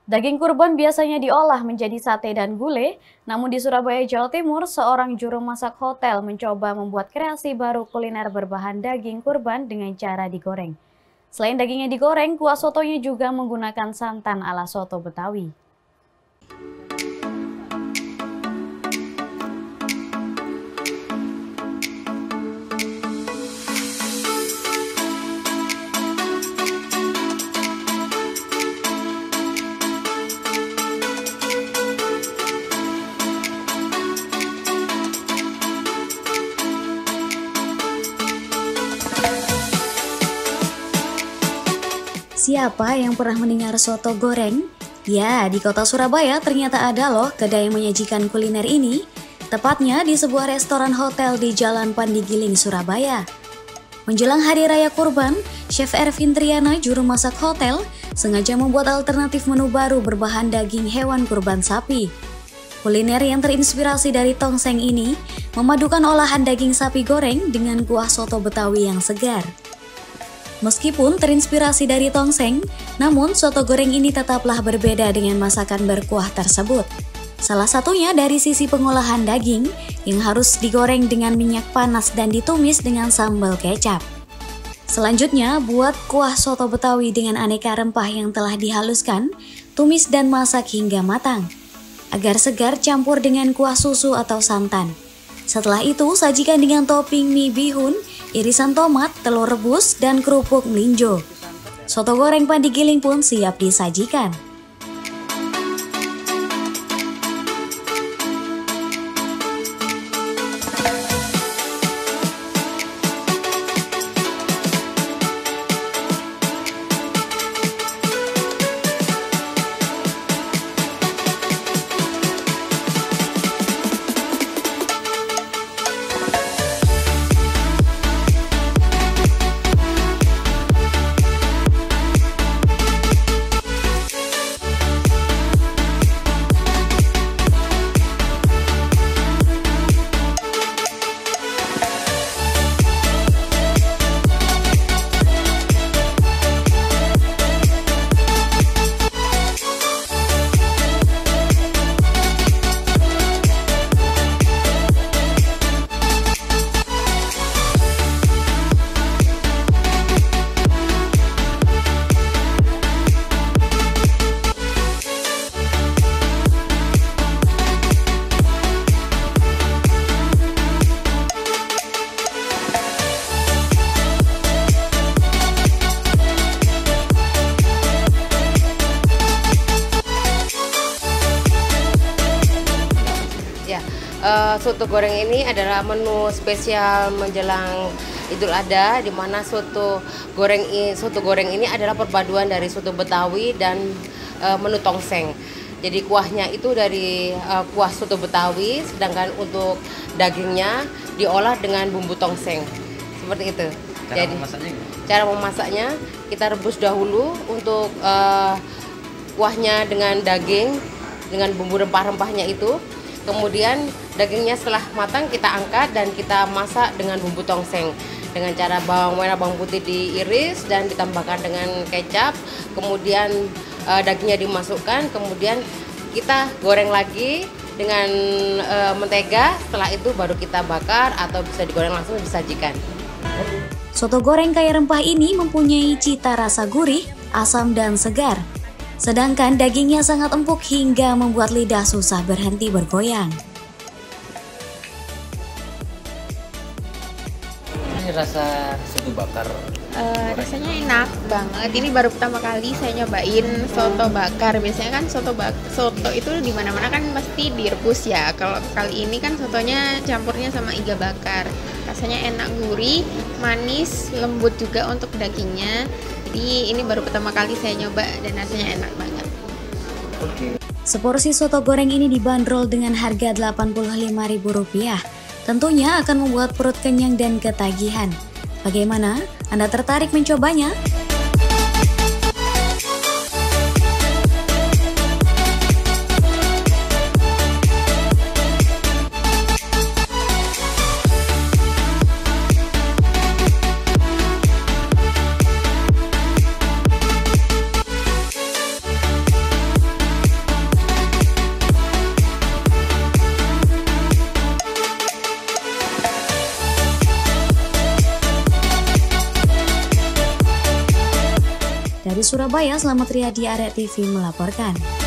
Daging kurban biasanya diolah menjadi sate dan gulai, namun di Surabaya, Jawa Timur, seorang juru masak hotel mencoba membuat kreasi baru kuliner berbahan daging kurban dengan cara digoreng. Selain dagingnya digoreng, kuah sotonya juga menggunakan santan ala soto Betawi. Siapa yang pernah mendengar soto goreng? Ya, di kota Surabaya ternyata ada loh kedai yang menyajikan kuliner ini, tepatnya di sebuah restoran hotel di Jalan Pandigiling, Surabaya. Menjelang Hari Raya Kurban, Chef Ervin Triana, juru masak hotel, sengaja membuat alternatif menu baru berbahan daging hewan kurban sapi. Kuliner yang terinspirasi dari tongseng ini memadukan olahan daging sapi goreng dengan kuah soto Betawi yang segar. Meskipun terinspirasi dari tongseng, namun soto goreng ini tetaplah berbeda dengan masakan berkuah tersebut. Salah satunya dari sisi pengolahan daging yang harus digoreng dengan minyak panas dan ditumis dengan sambal kecap. Selanjutnya, buat kuah soto Betawi dengan aneka rempah yang telah dihaluskan, tumis dan masak hingga matang, agar segar campur dengan kuah susu atau santan. Setelah itu, sajikan dengan topping mie bihun, irisan tomat, telur rebus, dan kerupuk melinjo. Soto goreng Pandigiling pun siap disajikan. Soto goreng ini adalah menu spesial menjelang Idul Adha, di mana soto goreng ini adalah perpaduan dari soto Betawi dan menu tongseng. Jadi kuahnya itu dari kuah soto Betawi, sedangkan untuk dagingnya diolah dengan bumbu tongseng. Seperti itu. Cara memasaknya kita rebus dahulu untuk kuahnya dengan daging dengan bumbu rempah-rempahnya itu. Kemudian dagingnya setelah matang kita angkat dan kita masak dengan bumbu tongseng dengan cara bawang merah, bawang putih diiris dan ditambahkan dengan kecap. Kemudian dagingnya dimasukkan, kemudian kita goreng lagi dengan mentega. Setelah itu baru kita bakar atau bisa digoreng langsung disajikan. Soto goreng kaya rempah ini mempunyai cita rasa gurih, asam dan segar. Sedangkan dagingnya sangat empuk hingga membuat lidah susah berhenti bergoyang. Ini rasa soto bakar. Rasanya enak banget. Ini baru pertama kali saya nyobain soto bakar. Biasanya kan soto itu di mana-mana kan pasti direbus ya. Kalau kali ini kan sotonya campurnya sama iga bakar. Rasanya enak, gurih, manis, lembut juga untuk dagingnya. Jadi ini baru pertama kali saya nyoba dan rasanya enak banget. Seporsi soto goreng ini dibanderol dengan harga Rp85.000. Tentunya akan membuat perut kenyang dan ketagihan. Bagaimana? Anda tertarik mencobanya? Surabaya, Selamat Riyadi, Arek TV melaporkan.